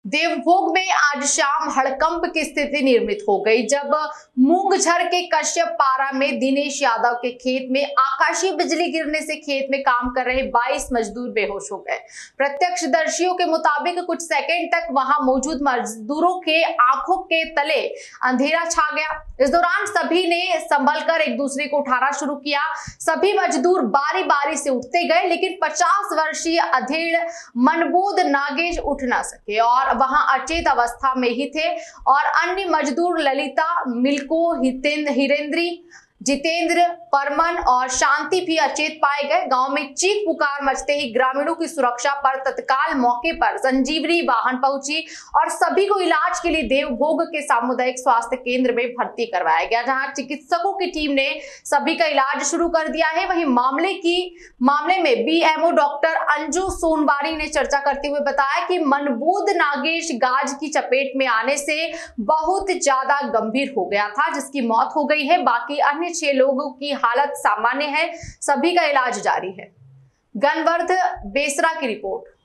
देवभोग में आज शाम हड़कंप की स्थिति निर्मित हो गई जब मूंगझर के कश्यप पारा में दिनेश यादव के खेत में आकाशीय बिजली गिरने से खेत में काम कर रहे 22 मजदूर बेहोश हो गए। प्रत्यक्षदर्शियों के मुताबिक कुछ सेकंड तक वहां मौजूद मजदूरों के आंखों के तले अंधेरा छा गया। इस दौरान सभी ने संभल कर एक दूसरे को उठाना शुरू किया। सभी मजदूर बारी बारी से उठते गए, लेकिन 50 वर्षीय अधेड़ मनबोध नागेश उठ न सके और वहां अचेत अवस्था में ही थे और अन्य मजदूर ललिता, मिल्को, हिरेंद्री, जितेंद्र, परमन और शांति भी अचेत पाए गए। गांव में चीख पुकार मचते ही ग्रामीणों की सुरक्षा पर तत्काल मौके पर संजीवनी वाहन पहुंची और सभी को इलाज के लिए देवभोग के सामुदायिक स्वास्थ्य केंद्र में भर्ती करवाया गया, जहां चिकित्सकों की टीम ने सभी का इलाज शुरू कर दिया है। वहीं मामले में बीएमओ डॉक्टर अंजू सोनवारी ने चर्चा करते हुए बताया कि मनबोध नागेश गाज की चपेट में आने से बहुत ज्यादा गंभीर हो गया था, जिसकी मौत हो गई है। बाकी अन्य 6 लोगों की हालत सामान्य है, सभी का इलाज जारी है। गनवर्ध बेसरा की रिपोर्ट।